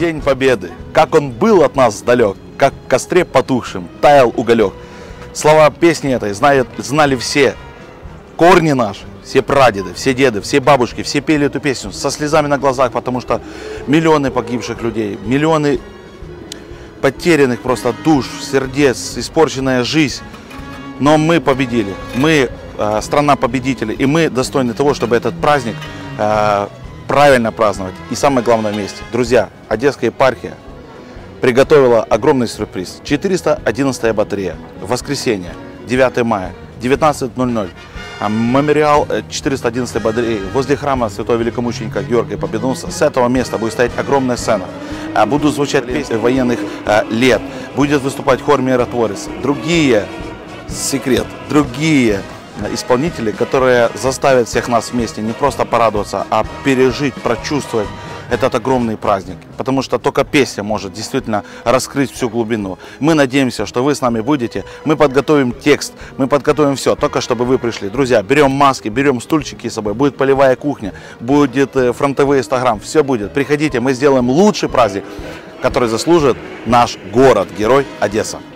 День Победы. Как он был от нас далек, как в костре потухшим таял уголек. Слова песни этой знали все. Корни наши, все прадеды, все деды, все бабушки, все пели эту песню со слезами на глазах, потому что миллионы погибших людей, миллионы потерянных просто душ, сердец, испорченная жизнь. Но мы победили, мы страна победителей, и мы достойны того, чтобы этот праздник правильно праздновать. И самое главное вместе. Друзья, Одесская епархия приготовила огромный сюрприз. 411-я батарея. Воскресенье, 9 мая, 19:00. Мемориал 411-й батареи возле храма святого великомученика Георгия Победоносца. С этого места будет стоять огромная сцена. Будут звучать песни военных лет. Будет выступать хор «Миротворец». Другие исполнители, которые заставят всех нас вместе не просто порадоваться, а пережить, прочувствовать этот огромный праздник. Потому что только песня может действительно раскрыть всю глубину. Мы надеемся, что вы с нами будете. Мы подготовим текст, мы подготовим все, только чтобы вы пришли. Друзья, берем маски, берем стульчики с собой. Будет полевая кухня, будет фронтовый инстаграм. Все будет. Приходите, мы сделаем лучший праздник, который заслужит наш город-герой Одесса.